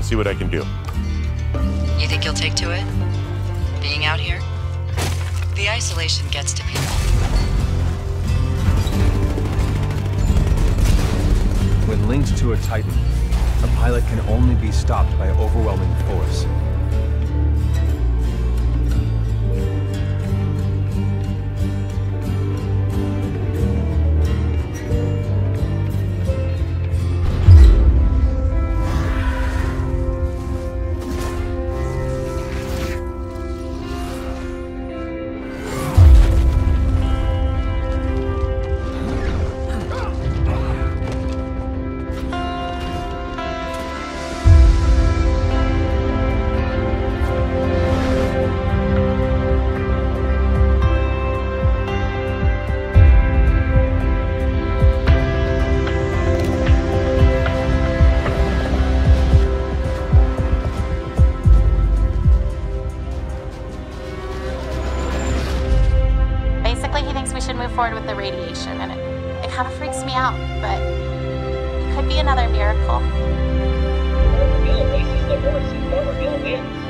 see what I can do. You think you'll take to it? Being out here? The isolation gets to people. When linked to a Titan, a pilot can only be stopped by overwhelming force. He thinks we should move forward with the radiation, and it kind of freaks me out, but it could be another miracle. Overkill faces the horse and Overkill wins.